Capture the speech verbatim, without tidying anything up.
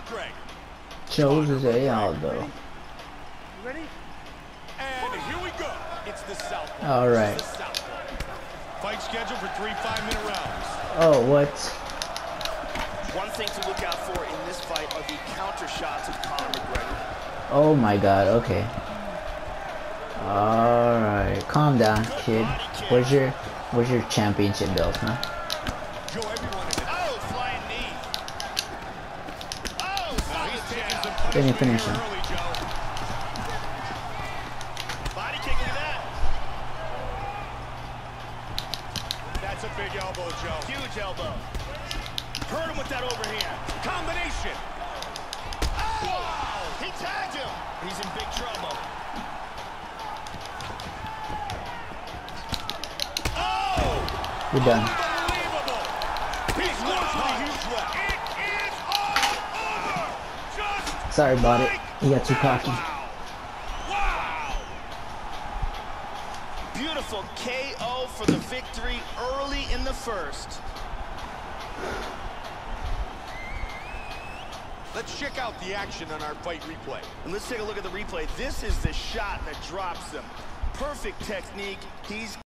就是这样的。All right. Fight scheduled for three five-minute rounds. Oh, what? One thing to look out for in this fight are the counter shots of Conor McGregor. Oh my God. Okay. All right. Calm down, kid. Where's your Where's your championship belt, huh? Oh, flying knee. Oh, Then you finish him. body kick, look at that. That's a big elbow, Joe. Huge elbow. Hurt him with that overhand. Combination. Oh, wow. He tagged him. He's in big trouble. Oh! You're done. Unbelievable. He's not huge left. It is all over. Just Sorry about it. You got too cocky. wow. Wow. Beautiful K O for the victory early in the first. Let's check out the action on our fight replay. And let's take a look at the replay. This is the shot that drops him. Perfect technique. He's